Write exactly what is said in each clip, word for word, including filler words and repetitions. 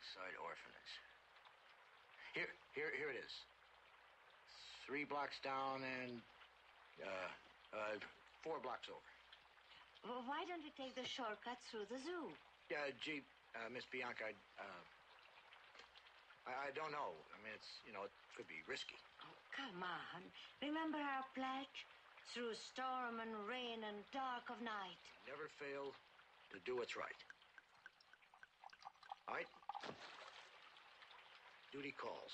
Hillside Orphanage. Here, here, here it is. Three blocks down and uh, uh, four blocks over. Well, why don't we take the shortcut through the zoo? Yeah, uh, gee, uh, Miss Bianca, I, uh, I, I don't know. I mean, it's, you know, it could be risky. Oh, come on. Remember our pledge? Through storm and rain and dark of night. Never fail to do what's right. All right? Duty calls.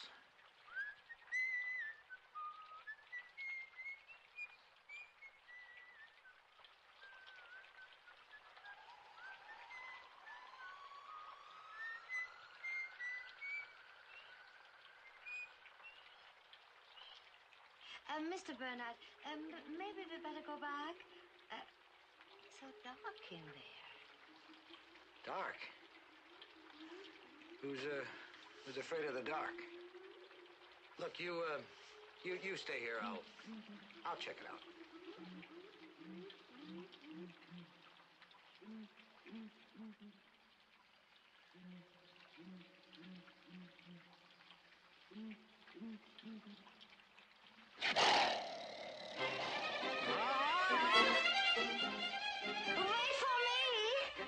Uh, Mister Bernard, um, maybe we better go back. Uh, it's so dark in there. Dark? Who's, uh, who's afraid of the dark? Look, you, uh, you, you stay here. I'll, I'll check it out. Wait for me!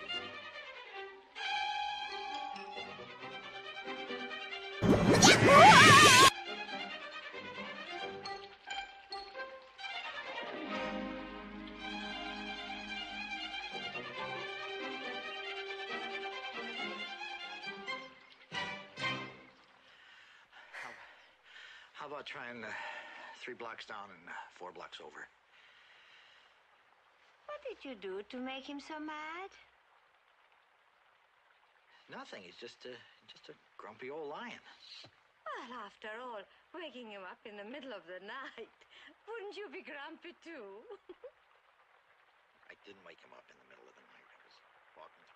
How about trying uh, three blocks down and uh, four blocks over? What did you do to make him so mad? Nothing. He's just a, just a grumpy old lion. Well, after all, waking him up in the middle of the night. Wouldn't you be grumpy, too? I didn't wake him up in the middle of the night. I was walking